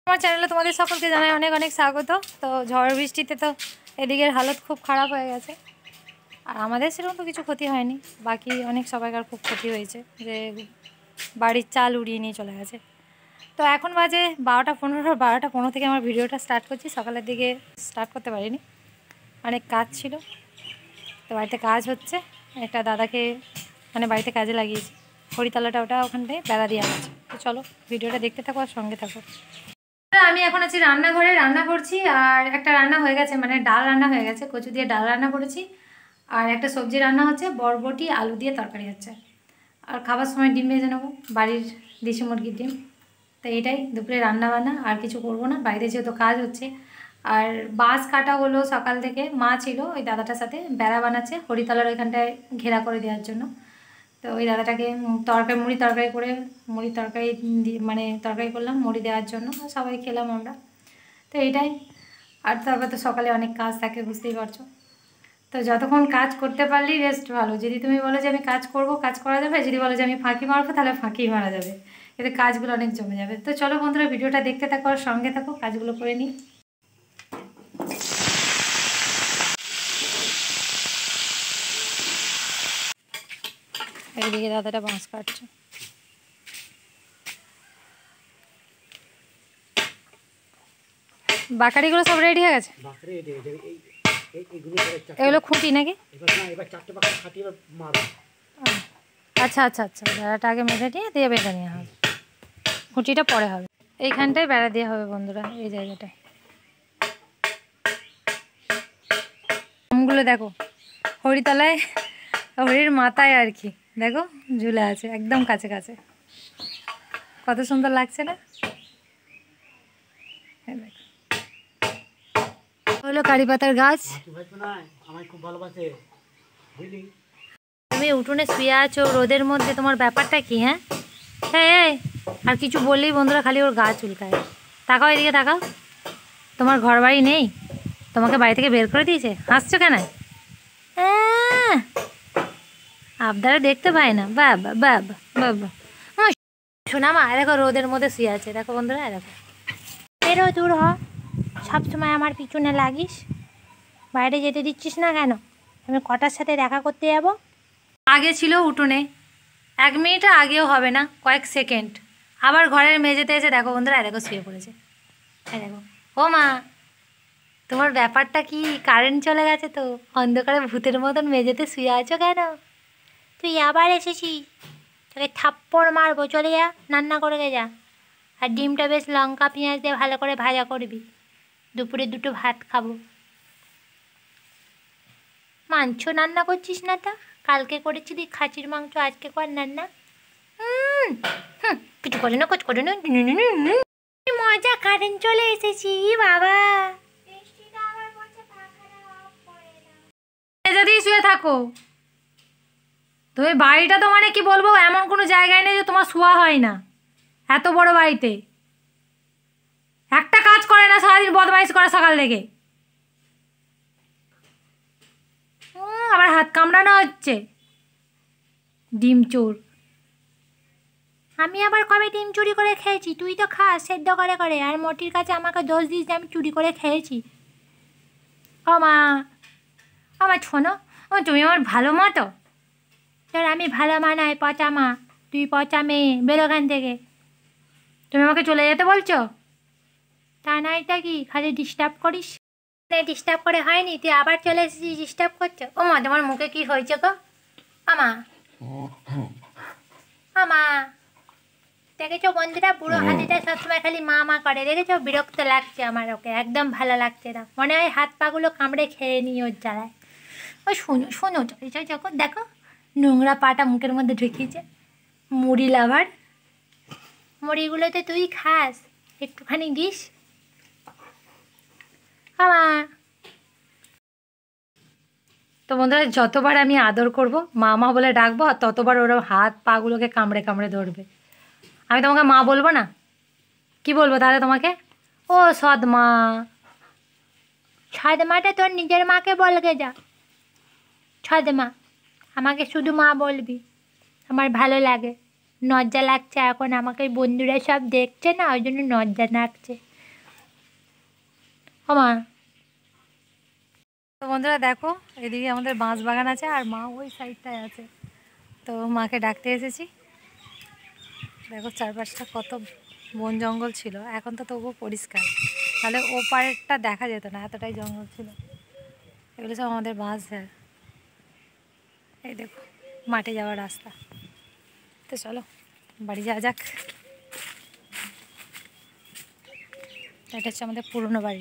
আমার চ্যানেলে তোমাদের সকলকে জানাই অনেক অনেক স্বাগত। তো ঝড় বৃষ্টিতে তো এদিকের হালত খুব খারাপ হয়ে গেছে, আর আমাদের সেরকম তো কিছু ক্ষতি হয়নি, বাকি অনেক সবাইকার খুব ক্ষতি হয়েছে, যে বাড়ির চাল উড়িয়ে নিয়ে চলে গেছে। তো এখন বাজে 12:15 থেকে আমার ভিডিওটা স্টার্ট করছি। সকালের দিকে স্টার্ট করতে পারিনি, অনেক কাজ ছিল। তো বাড়িতে কাজ হচ্ছে, একটা দাদাকে মানে বাড়িতে কাজে লাগিয়েছি, হরিতলাটা ওটা ওখানটায় বেড়া দিয়ে আছে। তো চলো ভিডিওটা দেখতে থাকো আর সঙ্গে থাকো। আমি এখন আছি রান্নাঘরে, রান্না করছি। আর একটা রান্না হয়ে গেছে, মানে ডাল রান্না হয়ে গেছে, কচু দিয়ে ডাল রান্না করেছি। আর একটা সবজি রান্না হচ্ছে, বরবটি আলু দিয়ে তরকারি হচ্ছে। আর খাবার সময় ডিম ভেজে নেবো, বাড়ির দেশি মুরগির ডিম। তো এইটাই দুপুরে রান্না বান্না, আর কিছু করবো না। বাড়িতে যেহেতু কাজ হচ্ছে, আর বাঁশ কাটা হলো সকাল থেকে, মা ছিল ওই দাদাটার সাথে, বেড়া বানাচ্ছে হরিতলার ওইখানটায় ঘেরা করে দেওয়ার জন্য। তো ওই দাদাটাকে মুড়ি তরকারি করে, মুড়ি তরকারি মানে তরকারি করলাম মুড়ি দেওয়ার জন্য, সবাই খেলাম আমরা। তো এইটাই। আর তারপর তো সকালে অনেক কাজ থাকে, বুঝতেই পারছো। তো যতক্ষণ কাজ করতে পারলেই বেস্ট ভালো। যদি তুমি বলো যে আমি কাজ করব, কাজ করা যাবে। যদি বলো যে আমি ফাঁকি মারবো, তাহলে ফাঁকিই মারা যাবে, এতে কাজগুলো অনেক জমে যাবে। তো চলো বন্ধুরা, ভিডিওটা দেখতে থাকো আর সঙ্গে থাকো, কাজগুলো করে নিই। এইদিকে দাদাটা বাঁশ কাটছে। বাকারিগুলো সব রেডি হয়ে গেছে, এগুলো খুঁটি নাকি? আচ্ছা আচ্ছা আচ্ছা, বেড়াটা আগে মেরে নিয়ে দিয়ে বেঁধে নেওয়া হবে, খুঁটিটা পরে হবে। এইখানটায় বেড়া দেওয়া হবে বন্ধুরা, এই জায়গাটায়। আমগুলো দেখো, হরিতলায় হরির মাথায় আর কি, দেখো ঝুলে আছে একদম কাছে কাছে, কত সুন্দর লাগছে না? হলো কারি পাতার গাছ। তুমি উঠোনে শুয়ে আছো রোদের মধ্যে, তোমার ব্যাপারটা কি? হ্যাঁ হ্যাঁ, আর কিছু বললেই বন্ধুরা খালি ওর গা চুলকায়। তাকাও এদিকে, তাকাও। তোমার ঘর বাড়ি নেই? তোমাকে বাড়ি থেকে বের করে দিয়েছে? হাসছো কেন? আবদারা দেখতে পায় না? বাবা বাবা বাবা, শোনা মা, দেখো রোদের মধ্যে শুয়ে আছে, দেখো বন্ধুরা, দেখো। বেরো, দূর হ, সবসময় আমার পিছনে লাগিস, বাইরে যেতে দিচ্ছিস না কেন? আমি কটার সাথে দেখা করতে যাব? আগে ছিল উঠোনে, 1 মিনিট আগেও হবে না, কয়েক সেকেন্ড। আবার ঘরের মেঝেতে এসে দেখো বন্ধুরা, দেখো শুয়ে পড়েছে। হ্যাঁ দেখো। ও মা, তোমার ব্যাপারটা কি? কারেন্ট চলে গেছে তো, অন্ধকারে ভূতের মতন মেঝেতে শুয়ে আছো কেন? তুই আবার এসেছিস, তোকে থাপ্পড় মারবো, চলে যা, রান্না করে যা। আর ডিমটা বেশ লঙ্কা পেঁয়াজ দিয়ে ভালো করে ভাজা করবি, দুপুরে 2টো ভাত খাবো। মাংস রান্না করছিস না? তা কালকে করেছিলি খাসির মাংস, আজকে কর রান্না। কিছু করে না, কিছু করে না। মজা, কারেন্ট চলে এসেছি বাবা। যদি শুয়ে থাকো, তুমি বাড়িটা তো মানে কি বলবো, এমন কোনো জায়গায় নেই যে তোমার শোয়া হয় না। এত বড় বাড়িতে একটা কাজ করে না, সারাদিন বদমাইশ করে সকাল থেকে। আবার হাত কামড়ানো হচ্ছে, ডিম চোর। আমি আবার কবে ডিম চুরি করে খেয়েছি? তুই তো খাস সেদ্ধ করে করে, আর মোটির কাছে আমাকে দোষ দিস যে আমি চুরি করে খেয়েছি। ও মা, আমার শোনো, তুমি আমার ভালো মা তো? তোর আমি ভালো মা নয়, পচা মা। তুই পচা মেয়ে, বেরো ওখান থেকে। তুমি আমাকে চলে যেতে বলছো? তা নয় তা কি, খালি ডিস্টার্ব করিস। ডিস্টার্ব করে হয়নি, তুই আবার চলে এসেছিস, ডিস্টার্ব করছো। ও মা, তোমার মুখে কি হয়েছে গো? আমা আমা, দেখেছো বন্ধুরা, বুড়ো হাতিটা সবসময় খালি মা মা করে, দেখেছো? বিরক্ত লাগছে আমার, ওকে একদম ভালো লাগছে না, মনে হয় হাত পাগুলো কামড়ে খেয়ে নিই ওর জ্বালায়। ও শোনো শোনো, যখন দেখো নোংরা পাটা মুখের মধ্যে ঢুকিয়েছে। মুড়ি লাভার, মুড়িগুলোতে তুই খাস, একটুখানি দিস। আমা। তো বন্ধুরা, যতবার আমি আদর করব, মা মা বলে ডাকবো, আর ততবার ওরা হাত পাগুলোকে কামড়ে কামড়ে ধরবে। আমি তোমাকে মা বলবো না? কি বলবো তাহলে তোমাকে? ও সৎ মা। সৎ মাটা তোর নিজের মাকে বলগে যা, সৎ মা। আমাকে শুধু মা বলবি, আমার ভালো লাগে। লজ্জা লাগছে এখন, আমাকে বন্ধুরা সব দেখছে না, ওই জন্য লজ্জা লাগছে। আমার তো বন্ধুরা দেখো, এদিকে আমাদের বাঁশ বাগান আছে আর মা ওই সাইডটায় আছে। তো মাকে ডাকতে এসেছি। দেখো চারপাশটা কত বন জঙ্গল ছিল, এখন তো তবুও পরিষ্কার, তাহলে ও পাড়েরটা দেখা যেত না, এতটাই জঙ্গল ছিল। এগুলো সব আমাদের বাঁশ ঝাড়। এই দেখো মাঠে যাওয়ার রাস্তা। তো চলো বাড়ি যাওয়া যাক। এটা হচ্ছে আমাদের পুরনো বাড়ি।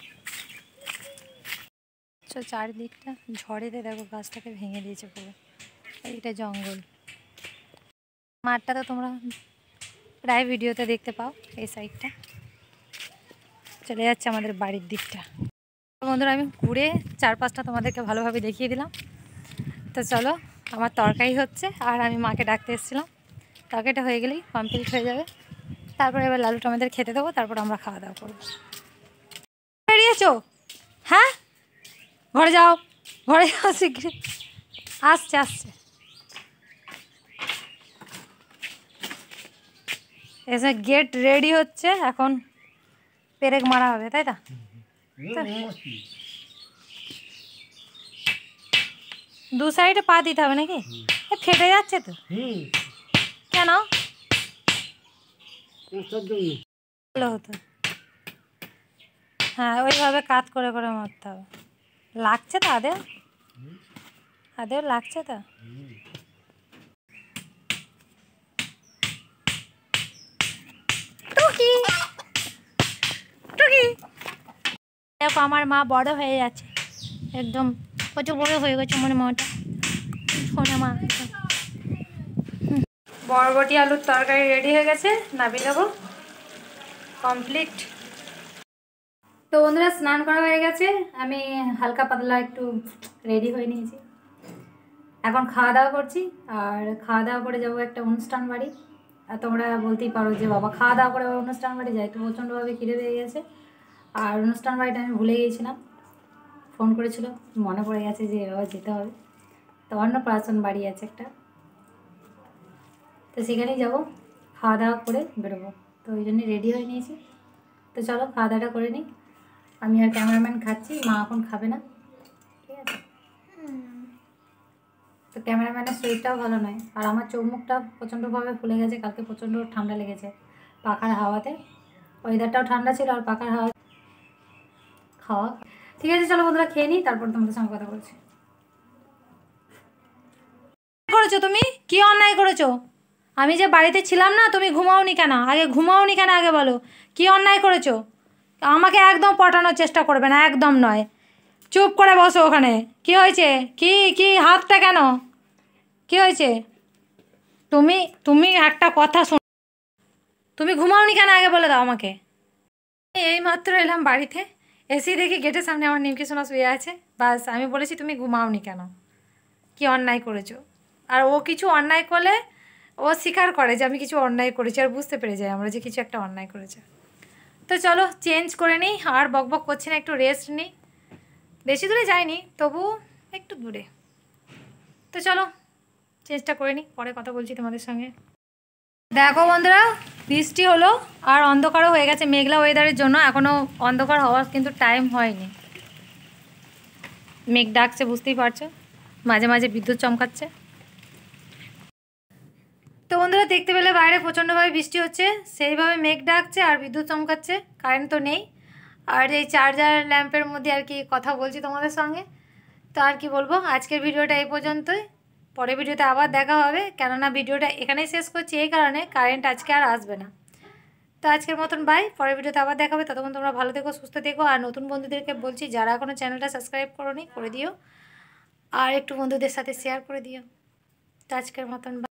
তো চারিদিকটা ঝড়েতে দেখো গাছটাকে ভেঙে দিয়েছে পুরো। এইটা জঙ্গল। মাঠটা তো তোমরা প্রায় ভিডিওতে দেখতে পাও। এই সাইডটা চলে যাচ্ছে আমাদের বাড়ির দিকটা। বন্ধুরা আমি ঘুরে চারপাশটা তোমাদেরকে ভালোভাবে দেখিয়ে দিলাম। তো চলো, আমার তরকারি হচ্ছে আর আমি মাকে ডাকতে এসেছিলাম। তরকারিটা হয়ে গেলেই কমপ্লিট হয়ে যাবে। তারপরে এবার লালুটা আমাদের খেতে দেবো, তারপর আমরা খাওয়া দাওয়া করবো। বেরিয়েছো? হ্যাঁ, ঘরে যাও, ঘরে যাও শীঘ্র। আসছে আসছে, এসে গেট রেডি হচ্ছে, এখন পেরেক মারা হবে, তাই তো? দু সাইডে পা দিতে হবে নাকি? ফেটে যাচ্ছে তো। কেন? ভালো হতো। হ্যাঁ, ওইভাবে কাত করে করে মারতে হবে। লাগছে তো আদেও? আদেও লাগছে তো? টুকি টুকি দেখো আমার মা বড় হয়ে যাচ্ছে, একদম কত বড় হয়ে গেছে আমার মাটা। শোনা মা। বরবটি আলুর তরকারি রেডি হয়ে গেছে, নামিয়ে দেবো। কমপ্লিট। তো বন্ধুরা স্নান করা হয়ে গেছে, আমি হালকা পাতলা একটু রেডি হয়ে নিয়েছি। এখন খাওয়া দাওয়া করছি, আর খাওয়া দাওয়া করে যাবো একটা অনুষ্ঠান বাড়ি। আর তোমরা বলতেই পারো যে বাবা খাওয়া দাওয়া করে অনুষ্ঠান বাড়ি যায়, তো প্রচণ্ডভাবে খিদে পেয়ে গেছে। আর অনুষ্ঠান বাড়িটা আমি ভুলে গিয়েছিলাম, ফোন করেছিল, মনে পড়ে গেছে যে এবার যেতে হবে। তো অন্নপ্রাশন বাড়ি আছে একটা, তো সেখানেই যাবো, খাওয়া দাওয়া করে বেরোবো। তো ওই জন্যই রেডি হয়ে নিয়েছি। তো চলো খাওয়া দাওয়াটা করে নিই। আমি আর ক্যামেরাম্যান খাচ্ছি, মা এখন খাবে না, ঠিক আছে? তো ক্যামেরাম্যানের শরীরটাও ভালো নয়, আর আমার চোখ মুখটা প্রচণ্ডভাবে ফুলে গেছে, কালকে প্রচণ্ড ঠান্ডা লেগেছে পাখার হাওয়াতে। ওয়েদারটাও ঠান্ডা ছিল আর পাখার হাওয়া খাওয়া। ঠিক আছে চলো বন্ধুরা খেয়ে নিই, তারপর তোমাদের সঙ্গে কথা বলছি। করেছো তুমি? কি অন্যায় করেছো? আমি যে বাড়িতে ছিলাম না, তুমি ঘুমাওনি কেন? আগে ঘুমাওনি কেন আগে বলো। কি অন্যায় করেছো? আমাকে একদম পটানোর চেষ্টা করবে না, একদম নয়। চুপ করে বসো ওখানে। কি হয়েছে? কি কি হাতটা কেন? কি হয়েছে? তুমি তুমি একটা কথা শোনো, তুমি ঘুমাওনি কেন আগে বলে দাও আমাকে। এই মাত্র এলাম বাড়িতে, এসে দেখি গেটের সামনে আমার নিমকি সোনা শুয়ে আছে। বাস আমি বলেছি তুমি ঘুমাওনি কেন, কি অন্যায় করেছো। আর ও কিছু অন্যায় করলে ও স্বীকার করে যে আমি কিছু অন্যায় করেছি, আর বুঝতে পেরে যাই আমরা যে কিছু একটা অন্যায় করেছে। তো চলো চেঞ্জ করে নিই, আর বকবক করছি না, একটু রেস্ট নিই। বেশি দূরে যাইনি, তবু একটু দূরে। তো চলো চেঞ্জটা করে নিই, পরে কথা বলছি তোমাদের সঙ্গে। দেখো বন্ধুরা, বৃষ্টি হলো আর অন্ধকারও হয়ে গেছে মেঘলা ওয়েদারের জন্য। এখনও অন্ধকার হওয়ার কিন্তু টাইম হয়নি। মেঘ ডাকছে, বুঝতেই পারছো, মাঝে মাঝে বিদ্যুৎ চমকাচ্ছে। তো বন্ধুরা দেখতে পেলে বাইরে প্রচণ্ডভাবে বৃষ্টি হচ্ছে, সেইভাবে মেঘ ডাকছে আর বিদ্যুৎ চমকাচ্ছে। কারেন্ট তো নেই, আর এই চার্জার ল্যাম্পের মধ্যে আর কি কথা বলছি তোমাদের সঙ্গে। তো আর কি বলবো, আজকের ভিডিওটা এই পর্যন্তই। পরের ভিডিওতে আবার দেখা হবে, কেননা ভিডিওটা এখানেই শেষ করছি এই কারণে, কারেন্ট আজকে আর আসবে না। তো আজকের মতন বাই, পরের ভিডিওতে আবার দেখা হবে। ততক্ষণ তোমরা ভালো থেকো, সুস্থ থেকো। আর নতুন বন্ধুদেরকে বলছি যারা এখনও চ্যানেলটা সাবস্ক্রাইব করোনি করে দিও, আর একটু বন্ধুদের সাথে শেয়ার করে দিও। তো আজকের মতন